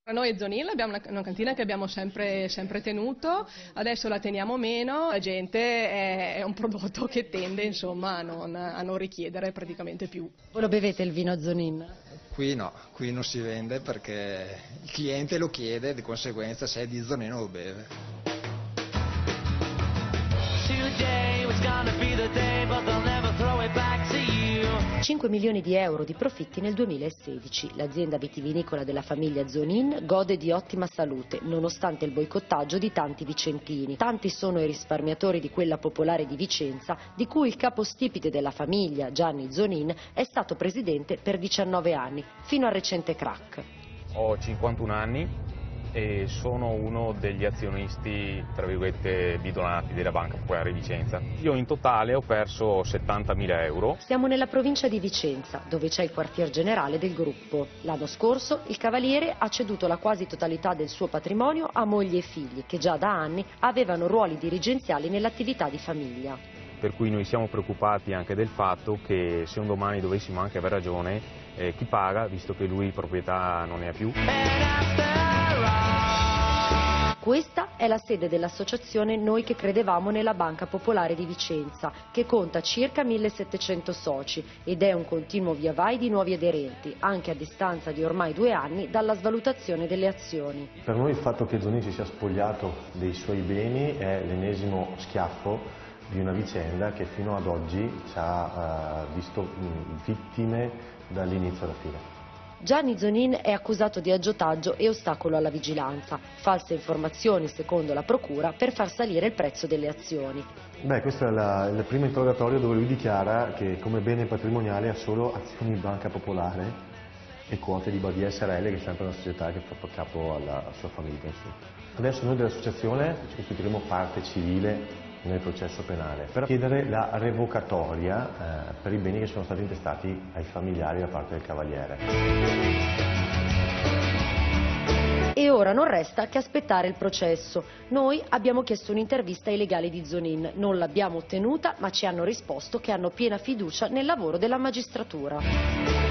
Noi Zonin abbiamo una cantina che abbiamo sempre tenuto, adesso la teniamo meno, la gente è un prodotto che tende insomma a non richiedere praticamente più. Voi lo bevete il vino Zonin? Qui no, qui non si vende perché il cliente lo chiede, di conseguenza se è di Zonin lo beve. 5 milioni di euro di profitti nel 2016. L'azienda vitivinicola della famiglia Zonin gode di ottima salute, nonostante il boicottaggio di tanti vicentini. Tanti sono i risparmiatori di quella popolare di Vicenza, di cui il capostipite della famiglia, Gianni Zonin, è stato presidente per 19 anni, fino al recente crack. Ho 51 anni e sono uno degli azionisti, tra virgolette, bidonati della Banca Popolare di Vicenza. Io in totale ho perso 70.000 euro. Siamo nella provincia di Vicenza, dove c'è il quartier generale del gruppo. L'anno scorso il Cavaliere ha ceduto la quasi totalità del suo patrimonio a moglie e figli, che già da anni avevano ruoli dirigenziali nell'attività di famiglia. Per cui noi siamo preoccupati anche del fatto che se un domani dovessimo anche aver ragione, chi paga, visto che lui proprietà non ne ha più. Questa è la sede dell'associazione Noi che credevamo nella Banca Popolare di Vicenza, che conta circa 1700 soci ed è un continuo via vai di nuovi aderenti, anche a distanza di ormai 2 anni dalla svalutazione delle azioni. Per noi il fatto che Zonin si sia spogliato dei suoi beni è l'ennesimo schiaffo di una vicenda che fino ad oggi ci ha visto vittime dall'inizio alla fine. Gianni Zonin è accusato di aggiotaggio e ostacolo alla vigilanza, false informazioni secondo la procura per far salire il prezzo delle azioni. Questo è il primo interrogatorio dove lui dichiara che come bene patrimoniale ha solo azioni di Banca Popolare e quote di Badia SRL, che è sempre una società che fa capo alla sua famiglia. Adesso noi dell'associazione ci costituiremo parte civile nel processo penale per chiedere la revocatoria per i beni che sono stati intestati ai familiari da parte del Cavaliere. E ora non resta che aspettare il processo. Noi abbiamo chiesto un'intervista ai legali di Zonin, non l'abbiamo ottenuta, ma ci hanno risposto che hanno piena fiducia nel lavoro della magistratura.